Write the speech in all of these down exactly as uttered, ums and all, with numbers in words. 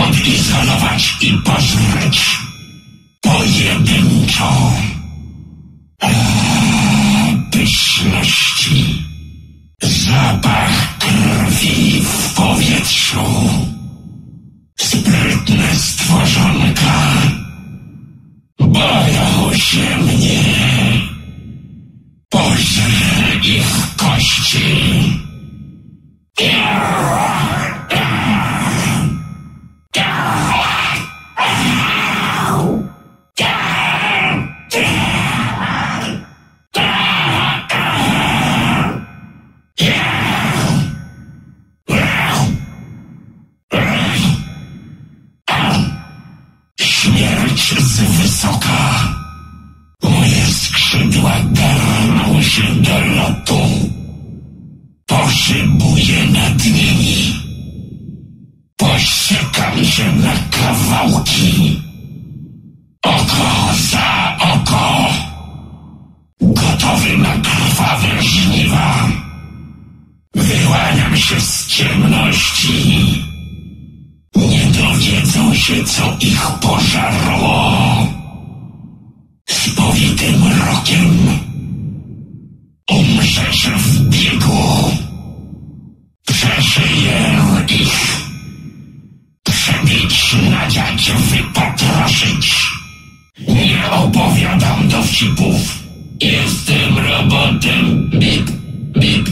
odizolować i pożreć pojedynczo. Pyszności, zapach krwi w powietrzu, sprytne stworzonka boją się mnie. Pożrę ich kości. Śmierć z wysoka. Moje skrzydła garną się do lotu. Poszybuję nad nimi. Posiekam się na kawałki. Oko za oko. Gotowy na krwawe żniwa. Wyłaniam się z ciemności. Nie dowiedzą się, co ich pożarło. Spowitym rokiem umrzesz w biegu. Przeszyję ich. Przebić, nadziać, wypotroszyć. Nie opowiadam dowcipów. Jestem robotem. Bip, bip.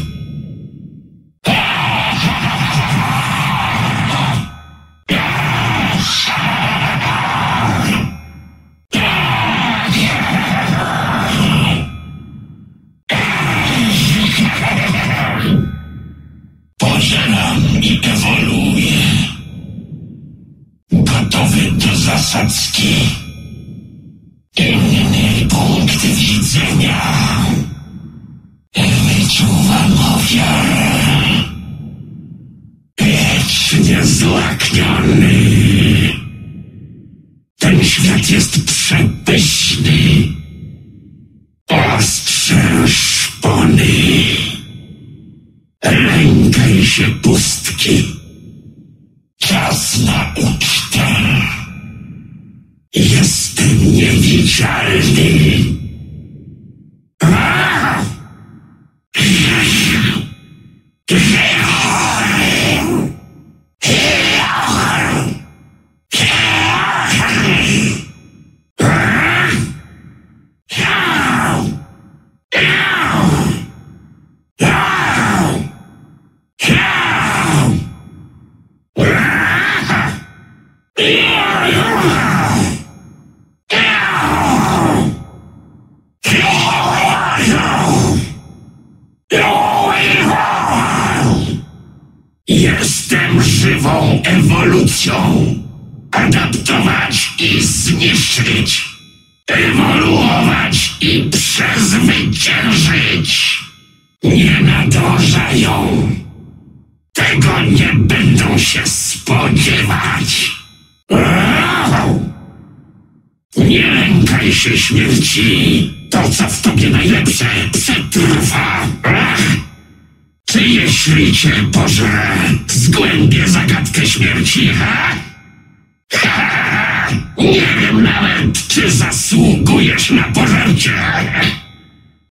Pożeram i ewoluuję. Gotowy do zasadzki. Inny punkt widzenia. Wyczuwam ofiarę. Wiecznie złakniony. Ten świat jest przepyszny. Ostrze szpony. Lękaj się pustki. Czas na ucztę. Jestem niewidzialny. Jestem żywą ewolucją. Adaptować i zniszczyć. Ewoluować i przezwyciężyć. Nie nadążają. Tego nie będą się spodziewać. Nie lękaj się śmierci. To, co w tobie najlepsze, przetrwa. Czy jeśli cię pożrę, zgłębię zagadkę śmierci, ha? Ha! Nie wiem nawet, czy zasługujesz na pożarcie.